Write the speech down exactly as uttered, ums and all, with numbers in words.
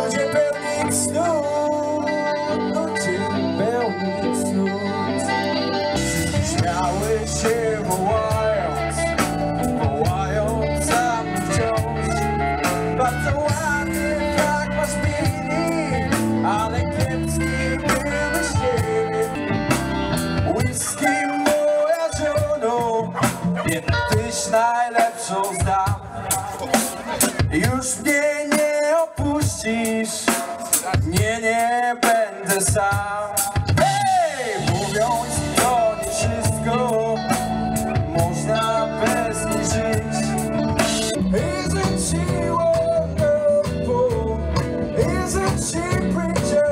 ludzie pełni cnót, ludzie pełni cnót. Śmiały się wołając, wołając za mnie wciąż. Bardzo ładny tak masz mini, ale kiepski byłeś ciebie. Whisky moja żono, kiedyś najlepszą znam. Już mnie nie opuścisz, nie, nie będę sam. Hej! Mówiąc to nie wszystko, można bez niej żyć. Isn't she wonderful? Isn't she pretty?